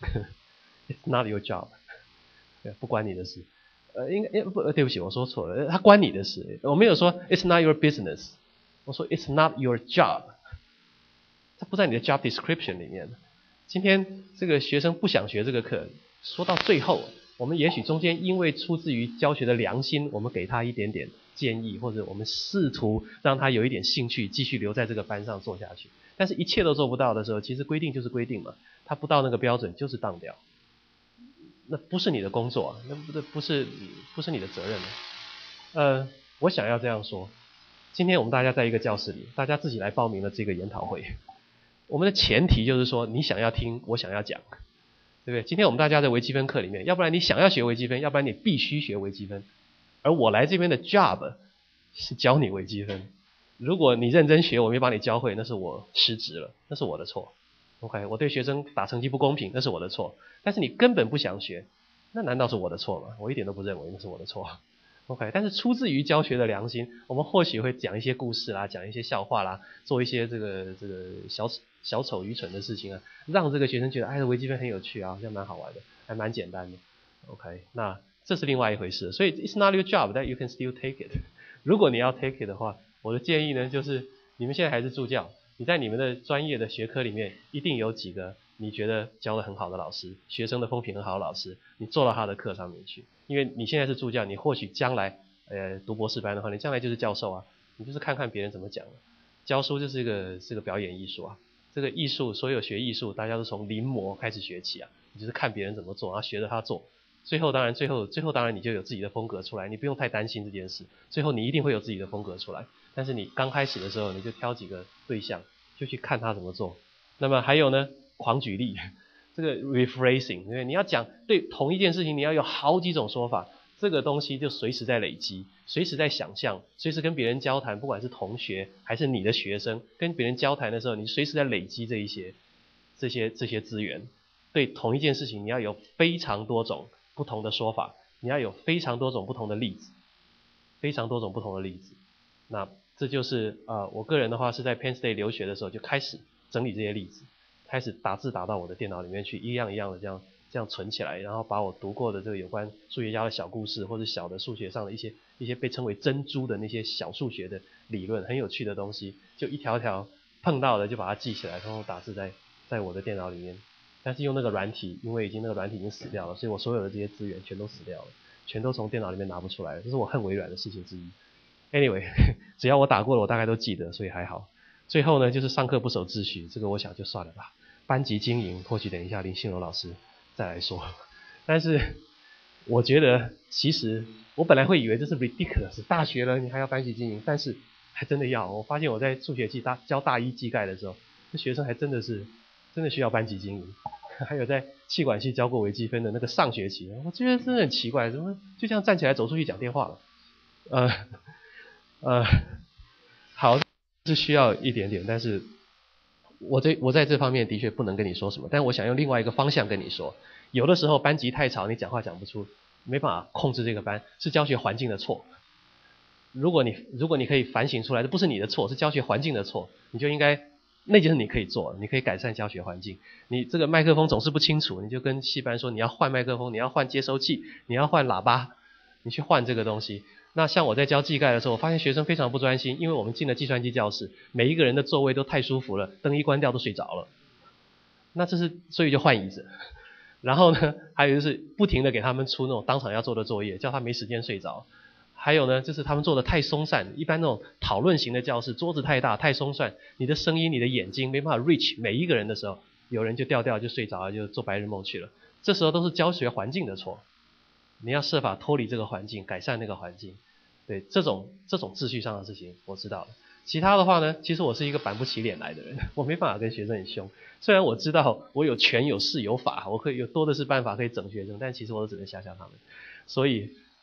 ，It's not your job， 不关你的事。呃，应该不，对不起，我说错了，它关你的事。我没有说 It's not your business， 我说 It's not your job， 它不在你的 job description 里面。今天这个学生不想学这个课，说到最后，我们也许中间因为出自于教学的良心，我们给他一点点建议，或者我们试图让他有一点兴趣，继续留在这个班上做下去。但是一切都做不到的时候，其实规定就是规定嘛，他不到那个标准就是当掉，那不是你的工作啊，那不不是不是你的责任啊。呃，我想要这样说，今天我们大家在一个教室里，大家自己来报名了这个研讨会。我们的前提就是说，你想要听，我想要讲，对不对？今天我们大家在微积分课里面，要不然你想要学微积分，要不然你必须学微积分。而我来这边的 job 是教你微积分。如果你认真学，我没把你教会，那是我失职了，那是我的错。OK， 我对学生打成绩不公平，那是我的错。但是你根本不想学，那难道是我的错吗？我一点都不认为那是我的错。OK， 但是出自于教学的良心，我们或许会讲一些故事啦，讲一些笑话啦，做一些这个这个小小丑愚蠢的事情啊，让这个学生觉得哎，微积分很有趣啊，好像蛮好玩的，还蛮简单的。OK， 那这是另外一回事。所以 it's not your job that you can still take it。如果你要 take it 的话，我的建议呢，就是你们现在还是助教，你在你们的专业的学科里面，一定有几个你觉得教得很好的老师，学生的风评很好的老师，你坐到他的课上面去。因为你现在是助教，你或许将来呃读博士班的话，你将来就是教授啊，你就是看看别人怎么讲。教书就是一个是个表演艺术啊，这个艺术，所有学艺术，大家都从临摹开始学起啊，你就是看别人怎么做，然后学着他做。最后当然最后最后当然你就有自己的风格出来，你不用太担心这件事，最后你一定会有自己的风格出来。但是你刚开始的时候，你就挑几个对象，就去看他怎么做。那么还有呢，狂举例，这个 rephrasing， 因为你要讲对同一件事情，你要有好几种说法，这个东西就随时在累积，随时在想象，随时跟别人交谈，不管是同学还是你的学生，跟别人交谈的时候，你随时在累积这一些这些这些资源。对同一件事情，你要有非常多种不同的说法，你要有非常多种不同的例子，非常多种不同的例子。那这就是呃，我个人的话是在 Penn State 留学的时候就开始整理这些例子，开始打字打到我的电脑里面去，一样一样的这样这样存起来，然后把我读过的这个有关数学家的小故事，或者小的数学上的一些一些被称为珍珠的那些小数学的理论，很有趣的东西，就一条条碰到了就把它记起来，然后打字在在我的电脑里面。但是用那个软体，因为已经那个软体已经死掉了，所以我所有的这些资源全都死掉了，全都从电脑里面拿不出来了，这是我恨微软的事情之一。Anyway， 只要我打过了，我大概都记得，所以还好。最后呢，就是上课不守秩序，这个我想就算了吧。班级经营，或许等一下林信柔老师再来说。但是我觉得，其实我本来会以为这是 ridiculous， 大学了你还要班级经营，但是还真的要。我发现我在数学系大教大一技概的时候，这学生还真的是真的需要班级经营。还有在企管系教过微积分的那个上学期，我觉得真的很奇怪，怎么就这样站起来走出去讲电话了？呃呃，好，是需要一点点，但是我这我在这方面的确不能跟你说什么，但我想用另外一个方向跟你说，有的时候班级太吵，你讲话讲不出，没办法控制这个班，是教学环境的错。如果你如果你可以反省出来，这不是你的错，是教学环境的错，你就应该那件事你可以做，你可以改善教学环境。你这个麦克风总是不清楚，你就跟系班说你要换麦克风，你要换接收器，你要换喇叭，你去换这个东西。那像我在教技概的时候，我发现学生非常不专心，因为我们进了计算机教室，每一个人的座位都太舒服了，灯一关掉都睡着了。那这是所以就换椅子。然后呢，还有就是不停的给他们出那种当场要做的作业，叫他没时间睡着。还有呢，就是他们做的太松散，一般那种讨论型的教室，桌子太大太松散，你的声音你的眼睛没办法 reach 每一个人的时候，有人就掉掉就睡着了，就做白日梦去了。这时候都是教学环境的错，你要设法脱离这个环境，改善那个环境。对，这种这种秩序上的事情我知道了。其他的话呢，其实我是一个板不起脸来的人，我没办法跟学生很凶。虽然我知道我有权有势有法，我可以有多的是办法可以整学生，但其实我都只能吓吓他们。所以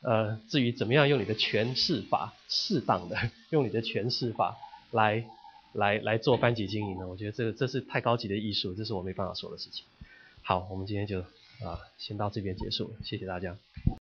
呃，至于怎么样用你的诠释法，适当的用你的诠释法来来来做班级经营呢，我觉得这个这是太高级的艺术，这是我没办法说的事情。好，我们今天就啊先到这边结束了，谢谢大家。